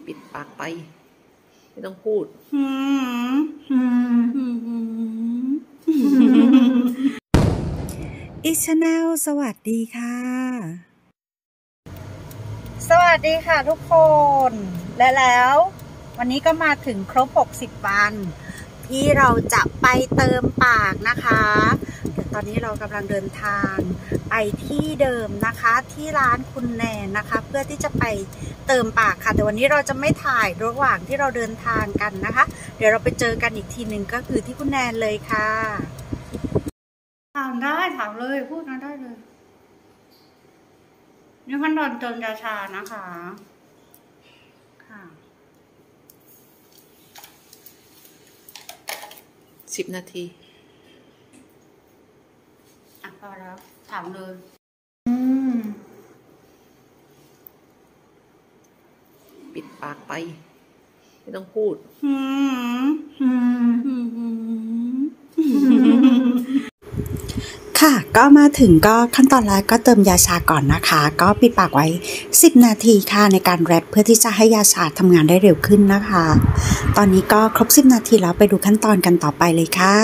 ปิดปากไปไม่ต้องพูดอีชแนลสวัสดีค่ะสวัสดีค่ะทุกคนและแล้ววันนี้ก็มาถึงครบ60วันที่เราจะไปเติมปากนะคะเดี๋ยวตอนนี้เรากำลังเดินทางไปที่เดิมนะคะที่ร้านคุณแนนนะคะเพื่อที่จะไปเติมปากค่ะแต่วันนี้เราจะไม่ถ่ายระหว่างที่เราเดินทางกันนะคะเดี๋ยวเราไปเจอกันอีกทีหนึ่งก็คือที่คุณแนนเลยค่ะถามได้ถามเลยพูดนะได้เลยนี่ขั้นตอนเติมยาชานะคะค่ะ 10 นาทีพอแล้วถามเลยปิดปากไปไม่ต้องพูดค่ะก็มาถึงก็ขั้นตอนแรกก็เติมยาชาก่อนนะคะก็ปิดปากไว้10 นาทีค่ะในการแรปเพื่อที่จะให้ยาชาทำงานได้เร็วขึ้นนะคะตอนนี้ก็ครบ10 นาทีแล้วไปดูขั้นตอนกันต่อไปเลยค่ะ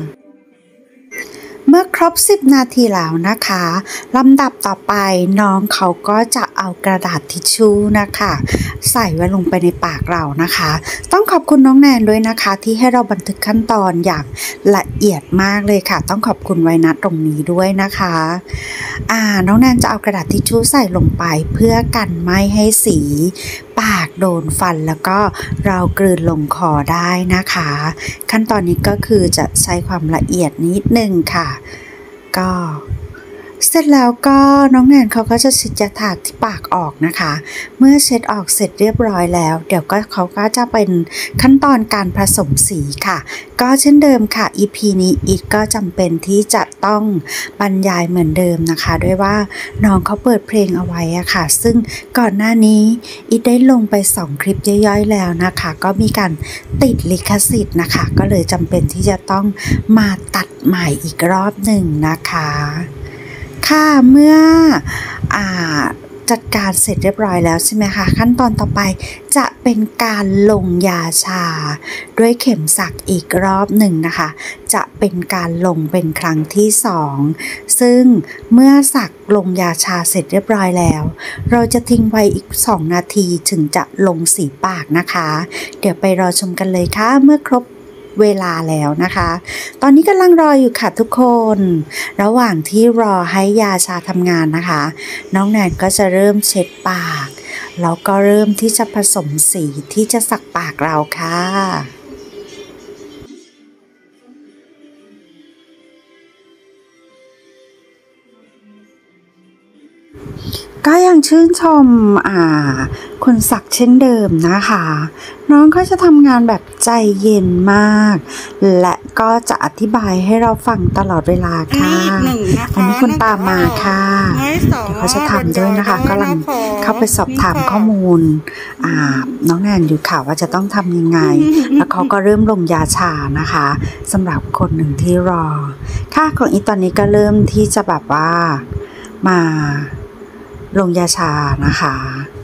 เมื่อครบ10 นาทีแล้วนะคะลำดับต่อไปน้องเขาก็จะเอากระดาษทิชชู่นะคะใส่ไว้ลงไปในปากเรานะคะต้องขอบคุณน้องแนนด้วยนะคะที่ให้เราบันทึกขั้นตอนอย่างละเอียดมากเลยค่ะต้องขอบคุณไว้ณตรงนี้ด้วยนะคะน้องแนนจะเอากระดาษทิชชู่ใส่ลงไปเพื่อกันไม่ให้สีปากโดนฟันแล้วก็เรากลืนลงคอได้นะคะขั้นตอนนี้ก็คือจะใช้ความละเอียดนิดนึงค่ะก็เสร็จแล้วก็น้องแนนเขาก็จะฉีดยาถ่านที่ปากออกนะคะเมื่อเช็ดออกเสร็จเรียบร้อยแล้วเดี๋ยวก็เขาก็จะเป็นขั้นตอนการผสมสีค่ะก็เช่นเดิมค่ะ EP นี้อีทก็จำเป็นที่จะต้องบรรยายเหมือนเดิมนะคะด้วยว่าน้องเขาเปิดเพลงเอาไว้อะค่ะซึ่งก่อนหน้านี้อีทได้ลงไป2 คลิปย่อยๆแล้วนะคะก็มีการติดลิขสิทธิ์นะคะก็เลยจำเป็นที่จะต้องมาตัดใหม่อีกรอบหนึ่งนะคะค่ะเมื่อจัดการเสร็จเรียบร้อยแล้วใช่ไหมคะขั้นตอนต่อไปจะเป็นการลงยาชาด้วยเข็มสักอีกรอบหนึ่งนะคะจะเป็นการลงเป็นครั้งที่2ซึ่งเมื่อสักลงยาชาเสร็จเรียบร้อยแล้วเราจะทิ้งไว้อีก2 นาทีถึงจะลงสีปากนะคะเดี๋ยวไปรอชมกันเลยค่ะเมื่อครบเวลาแล้วนะคะตอนนี้กำลังรออยู่ค่ะทุกคนระหว่างที่รอให้ยาชาทำงานนะคะน้องแนนก็จะเริ่มเช็ดปากแล้วก็เริ่มที่จะผสมสีที่จะสักปากเราค่ะก็ยังชื่นชมคนสักเช่นเดิมนะคะน้องก็จะทำงานแบบใจเย็นมากและก็จะอธิบายให้เราฟังตลอดเวลาค่ะอันนี้คุณตามมาค่ะเดี๋ยวเขาจะทำด้วยนะคะกำลังเข้าไปสอบถามข้อมูลน้องแนนอยู่ค่ะว่าจะต้องทำยังไงแล้วเขาก็เริ่มลงยาชานะคะสำหรับคนหนึ่งที่รอค่ะของอีตอนนี้ก็เริ่มที่จะแบบว่ามาลงยาชานะคะ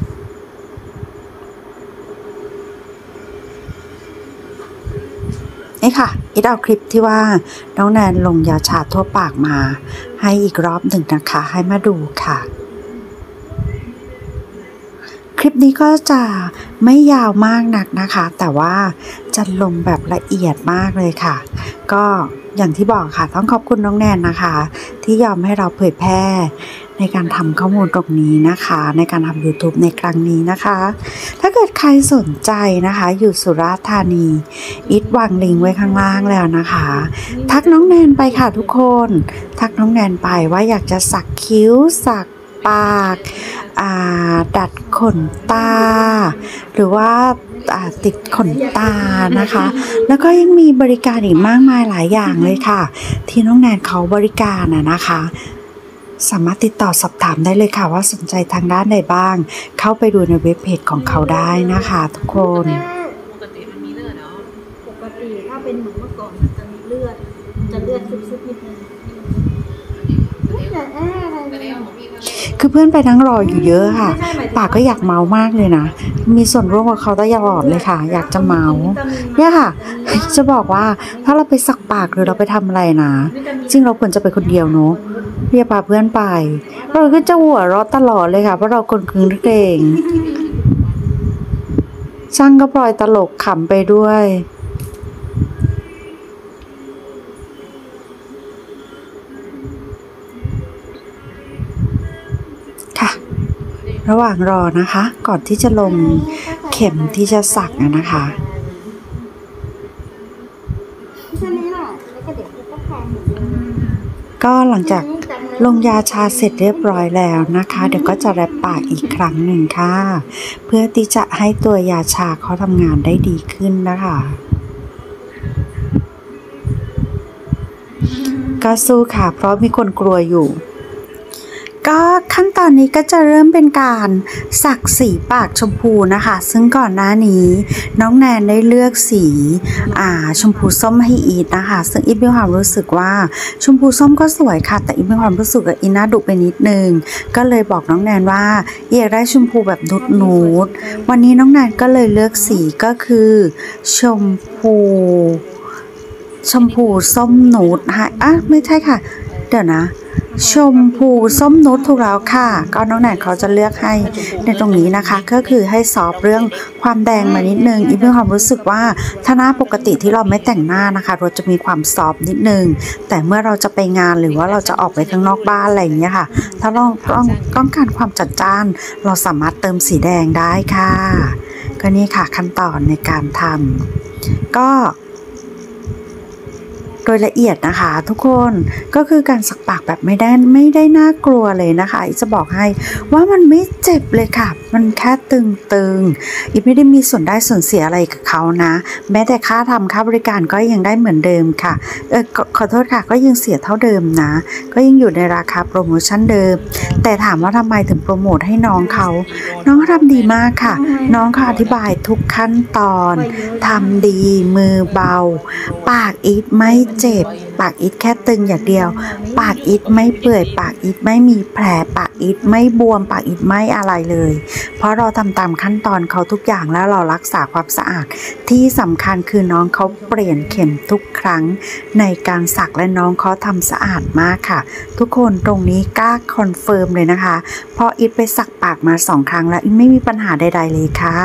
นี่ค่ะอีเอาคลิปที่ว่าน้องแนนลงยาชาทั่วปากมาให้อีกรอบหนึ่งนะคะให้มาดูค่ะคลิปนี้ก็จะไม่ยาวมากนักนะคะแต่ว่าจะลงแบบละเอียดมากเลยค่ะก็อย่างที่บอกค่ะต้องขอบคุณน้องแนนนะคะที่ยอมให้เราเผยแพร่ในการทำข้อมูลตรงนี้นะคะในการทำ YouTube ในครั้งนี้นะคะถ้าเกิดใครสนใจนะคะอยู่สุราษฎร์ธานีอีทวางลิงก์ไว้ข้างล่างแล้วนะคะทักน้องแนนไปค่ะทุกคนทักน้องแนนไปว่าอยากจะสักคิ้วสักปากดัดขนตาหรือว่าติดขนตานะคะแล้วก็ยังมีบริการอีกมากมายหลายอย่างเลยค่ะที่น้องแนนเขาบริการนะคะสามารถติดต่อสอบถามได้เลยค่ะว่าสนใจทางด้านใดบ้างเข้าไปดูในเว็บเพจของเขาได้นะคะทุกคนปกติมันมีเลือดเนาะปกติถ้าเป็นเหมือนเมื่อก่อนมันจะมีเลือดจะเลือดซึบๆนิดนึงคือเพื่อนไปนั่งรออยู่เยอะค่ะปากก็อยากเมามากเลยนะมีส่วนร่วมกับเขาตลอดเลยค่ะ อยากจะเมาเนี่ยค่ะจะบอกว่าถ้าเราไปสักปากหรือเราไปทำอะไรนะจริงเราควรจะไปคนเดียวเนอะอย่าพาเพื่อนไปเราก็จะหัวเราะตลอดเลยค่ะเพราะเราคนคึงเก่งช่างก็ปล่อยตลกขำไปด้วยค่ะระหว่างรอนะคะก่อนที่จะลงเข็มที่จะสักนะคะก็หลังจากลงยาชาเสร็จเรียบร้อยแล้วนะคะเดี๋ยวก็จะแรปปากอีกครั้งหนึ่งค่ะเพื่อที่จะให้ตัวยาชาเขาทำงานได้ดีขึ้นนะคะก็สู้ค่ะเพราะมีคนกลัวอยู่ก็ขั้นตอนนี้ก็จะเริ่มเป็นการสักสีปากชมพูนะคะซึ่งก่อนหน้านี้น้องแนนได้เลือกสีชมพูส้มให้อีทนะคะซึ่งอีทมีความรู้สึกว่าชมพูส้มก็สวยค่ะแต่อีทมีความรู้สึกว่าอีน่าดุไปนิดนึงก็เลยบอกน้องแนนว่าอยากได้ชมพูแบบนูดวันนี้น้องแนนก็เลยเลือกสีก็คือชมพูส้มนูดไม่ใช่ค่ะเดี๋ยวนะชมพูส้มนูดถูกแล้วค่ะก็น้องแนนเขาจะเลือกให้ในตรงนี้นะคะก็คือให้ซอฟเรื่องความแดงมานิดนึงอีกมีความรู้สึกว่าถ้าหน้าปกติที่เราไม่แต่งหน้านะคะเราจะมีความซอฟนิดนึงแต่เมื่อเราจะไปงานหรือว่าเราจะออกไปข้างนอกบ้านอะไรอย่างเงี้ยค่ะถ้าเราต้องการความจัดจ้านเราสามารถเติมสีแดงได้ค่ะก็นี่ค่ะขั้นตอนในการทำก็โดยละเอียดนะคะทุกคนก็คือการสักปากแบบไม่ได้น่ากลัวเลยนะคะจะบอกให้ว่ามันไม่เจ็บเลยค่ะมันแค่ตึงอีกไม่ได้มีส่วนได้ส่วนเสียอะไรกับเขานะแม้แต่ค่าทำค่าบริการก็ยังได้เหมือนเดิมค่ะขอโทษค่ะก็ยังเสียเท่าเดิมนะก็ยังอยู่ในราคาโปรโมชั่นเดิมแต่ถามว่าทำไมถึงโปรโมทให้น้องเขาทำดีมากค่ะน้องเขาอธิบายทุกขั้นตอนทำดีมือเบาปากอีทไม่เจ็บปากอีทแค่ตึงอย่างเดียวปากอีทไม่เปื่อยปากอีทไม่มีแผลปากอีทไม่บวมปากอีทไม่อะไรเลยเพราะเราทำตามขั้นตอนเขาทุกอย่างแล้วเรารักษาความสะอาดที่สำคัญคือน้องเขาเปลี่ยนเข็มทุกครั้งในการสักและน้องเขาทำสะอาดมากค่ะทุกคนตรงนี้กล้าคอนเฟิร์มเลยนะคะเพราะอีทไปสักปากมา2 ครั้งแล้วอีทไม่มีปัญหาใดๆเลยค่ะ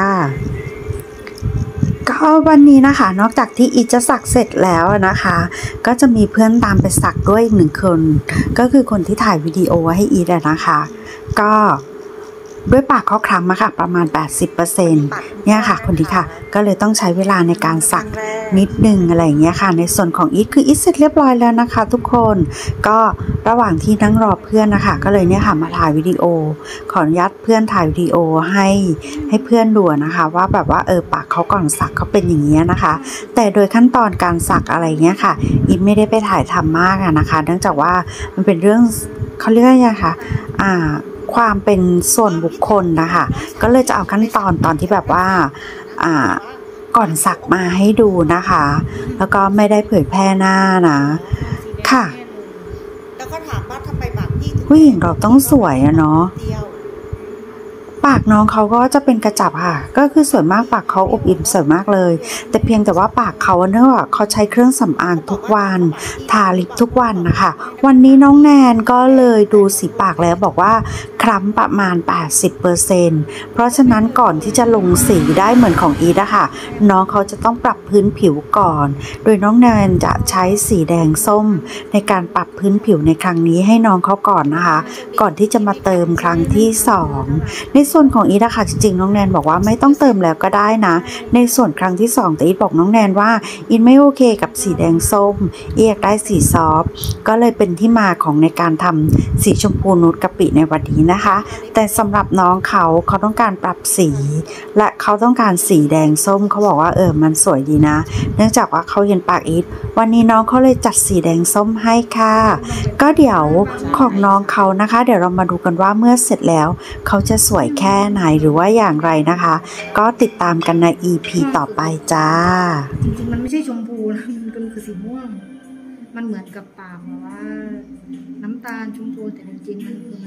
ก็วันนี้นะคะนอกจากที่อีทจะสักเสร็จแล้วนะคะก็จะมีเพื่อนตามไปสักด้วยอีก1 คนก็คือคนที่ถ่ายวิดีโอให้อีทนะคะก็ด้วยปากเขาคล้ำมาค่ะประมาณ 80% เนี่ยค่ะคนนี้ค่ะก็เลยต้องใช้เวลาในการสักนิดนึงอะไรอย่างเงี้ยค่ะในส่วนของอีทคืออีทเสร็จเรียบร้อยแล้วนะคะทุกคนก็ระหว่างที่นั่งรอเพื่อนนะคะก็เลยเนี่ยค่ะมาถ่ายวิดีโอขออนุญาตเพื่อนถ่ายวิดีโอให้เพื่อนดูนะคะว่าแบบว่าปากเขาก่อนสักเขาเป็นอย่างเงี้ยนะคะแต่โดยขั้นตอนการสักอะไรเงี้ยค่ะอีทไม่ได้ไปถ่ายทำมากนะคะเนื่องจากว่ามันเป็นเรื่องเขาเรียกว่าไงคะความเป็นส่วนบุคคลนะคะก็เลยจะเอาขั้นตอนที่แบบว่าก่อนสักมาให้ดูนะคะแล้วก็ไม่ได้เผยแพร่หน้านะค่ะแล้วก็ถามว่าทำไมปากพี่ผู้หญิงเราต้องสวยอะเนาะปากน้องเขาก็จะเป็นกระจับค่ะก็คือสวยมากปากเขาอบอิ่มสวยมากเลยแต่เพียงแต่ว่าปากเขาเนื่องจากเขาใช้เครื่องสำอางทุกวันทาลิปทุกวันนะคะวันนี้น้องแนนก็เลยดูสีปากแล้วบอกว่าคล้ำประมาณ 80% เพราะฉะนั้นก่อนที่จะลงสีได้เหมือนของอีทนะคะน้องเขาจะต้องปรับพื้นผิวก่อนโดยน้องแนนจะใช้สีแดงส้มในการปรับพื้นผิวในครั้งนี้ให้น้องเขาก่อนนะคะก่อนที่จะมาเติมครั้งที่2ในส่วนของอีทนะคะจริงๆน้องแนนบอกว่าไม่ต้องเติมแล้วก็ได้นะในส่วนครั้งที่2แต่อีทบอกน้องแนนว่าอีทไม่โอเคกับสีแดงส้มอีทอยากได้สีซอฟก็เลยเป็นที่มาของในการทำสีชมพูนูดกะปิในวันนี้นะคะแต่สำหรับน้องเขาต้องการปรับสีและเขาต้องการสีแดงส้มเขาบอกว่ามันสวยดีนะเนื่องจากว่าเขาเห็นปากอีทวันนี้น้องเขาเลยจัดสีแดงส้มให้ค่ะก็เดี๋ยวของน้องเขานะคะเดี๋ยวเรามาดูกันว่าเมื่อเสร็จแล้วเขาจะสวยแค่ไหนหรือว่าอย่างไรนะคะก็ติดตามกันใน EP ต่อไปจ้าจริงๆมันไม่ใช่ชมพูนะมันคือสีม่วงมันเหมือนกับปากแบบว่าน้ำตาลชมพูแต่จริงๆมันคือมันของ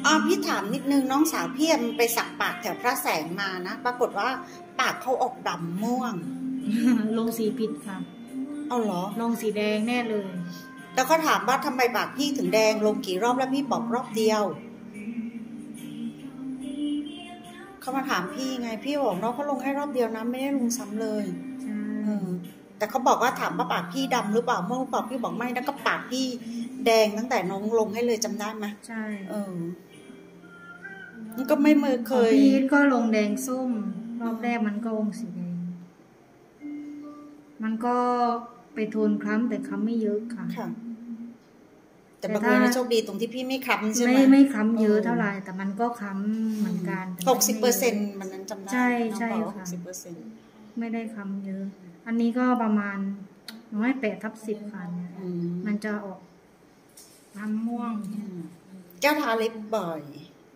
พี่ถามนิดนึงน้องสาวพี่มันไปสักปากแถวพระแสงมานะปรากฏว่าปากเขาออกดำม่วงลงสีผิดค่ะเอาเหรอลงสีแดงแน่เลยแล้วก็ถามว่าทำไมปากพี่ถึงแดงลงกี่รอบแล้วพี่บอกรอบเดียวเขามาถามพี่ไงพี่บอกน้องเขาลงให้รอบเดียวนะไม่ได้ลงซ้ำเลยใช่แต่เขาบอกว่าถามว่าปากพี่ดำหรือเปล่าเมื่อปากพี่บอกไม่แล้วก็ปากพี่แดงตั้งแต่น้องลงให้เลยจำได้ไหมใช่มันก็ไม่เคยพี่ก็ลงแดงส้มรอบแรกมันก็ลงสีแดงมันก็ไปโทนคล้ำแต่คล้ำไม่เยอะค่ะแต่บางคนโชคดีตรงที่พี่ไม่คล้ำใช่ไหมไม่คล้ำเยอะเท่าไหร่แต่มันก็คล้ำเหมือนกัน 60%มันนั้นจำได้ใช่ค่ะ60%ไม่ได้คล้ำเยอะอันนี้ก็ประมาณ8/10ค่ะมันจะออกน้ำม่วงแก้วทาลิปบ่อย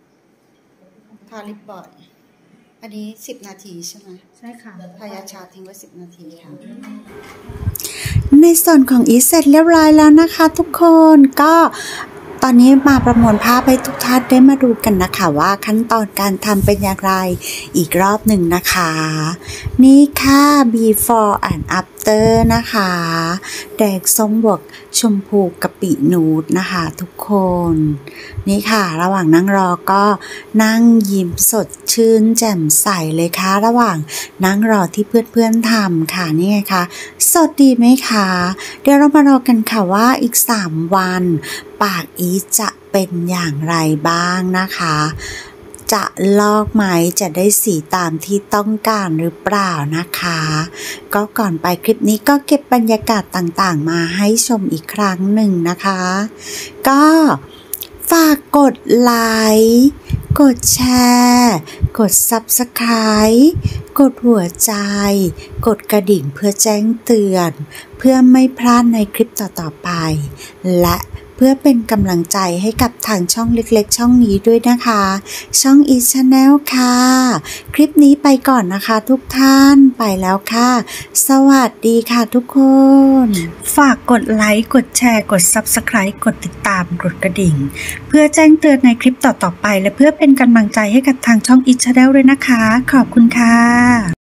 อันนี้10 นาทีใช่ไหมใช่ค่ะทายาชาทิ้งไว้10 นาทีค่ะในส่วนของอีทเสร็จเรียบร้อยแล้วนะคะทุกคนก็ตอนนี้มาประมวลภาพให้ทุกท่านได้มาดูกันนะคะว่าขั้นตอนการทำเป็นอย่างไรอีกรอบหนึ่งนะคะนี่ค่ะ before and after นะคะแดงส้มบวกชมพูกะปินูดนะคะทุกคนนี่ค่ะระหว่างนั่งรอก็นั่งยิ้มสดชื่นแจ่มใสเลยค่ะระหว่างนั่งรอที่เพื่อนๆทำค่ะนี่ไงคะสดดีไหมคะเดี๋ยวเรามารอกันค่ะว่าอีก3 วันปากอีจะเป็นอย่างไรบ้างนะคะจะลอกไหมจะได้สีตามที่ต้องการหรือเปล่านะคะก็ก่อนไปคลิปนี้ก็เก็บบรรยากาศต่างๆมาให้ชมอีกครั้งหนึ่งนะคะก็ฝากกดไลค์กดแชร์กด Subscribe กดหัวใจกดกระดิ่งเพื่อแจ้งเตือนเพื่อไม่พลาดในคลิปต่อๆไปและเพื่อเป็นกำลังใจให้กับทางช่องเล็กๆช่องนี้ด้วยนะคะช่อง Eat Channel ค่ะคลิปนี้ไปก่อนนะคะทุกท่านไปแล้วค่ะสวัสดีค่ะทุกคนฝากกดไลค์กดแชร์กด Subscribe กดติดตามกดกระดิ่งเพื่อแจ้งเตือนในคลิปต่อๆไปและเพื่อเป็นกำลังใจให้กับทางช่อง Eat Channel ด้วยนะคะขอบคุณค่ะ